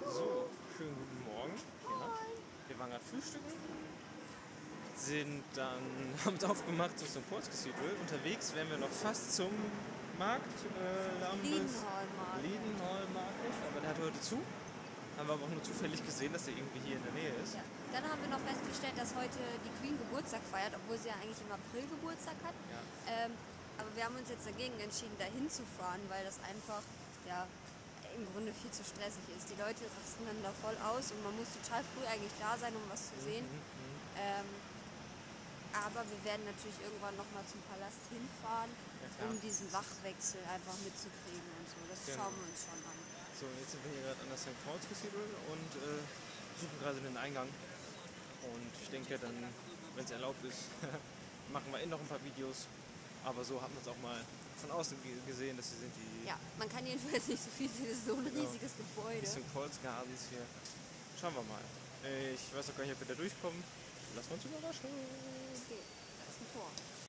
So, schönen guten Morgen. Ja. Wir waren gerade frühstücken, haben uns aufgemacht zum St. Paul's Cathedral. Unterwegs wären wir noch fast zum Markt, Leadenhall Market. Leadenhall Market, aber der hat heute zu. Haben wir aber auch nur zufällig gesehen, dass der irgendwie hier in der Nähe ist. Ja. Dann haben wir noch festgestellt, dass heute die Queen Geburtstag feiert, obwohl sie ja eigentlich im April Geburtstag hat. Ja. Aber wir haben uns jetzt dagegen entschieden, dahin zu fahren, weil das einfach im Grunde viel zu stressig ist. Die Leute rasten dann da voll aus und man muss total früh eigentlich da sein, um was zu sehen. Aber wir werden natürlich irgendwann nochmal zum Palast hinfahren, Ja, um diesen Wachwechsel einfach mitzukriegen und so. Das Genau. schauen wir uns schon an. So, jetzt sind wir hier gerade an der St. Paul's Cathedral und suchen gerade den Eingang. Und ich denke dann, wenn es erlaubt ist, machen wir noch ein paar Videos. Aber so hat man es auch mal von außen gesehen, dass hier sind die Ja, man kann jedenfalls nicht so viel sehen, es ist so ein riesiges Gebäude. St. Paul's Gardens hier. Schauen wir mal. Ich weiß auch gar nicht, ob wir da durchkommen. Lassen wir uns überraschen. Okay, da ist ein Tor.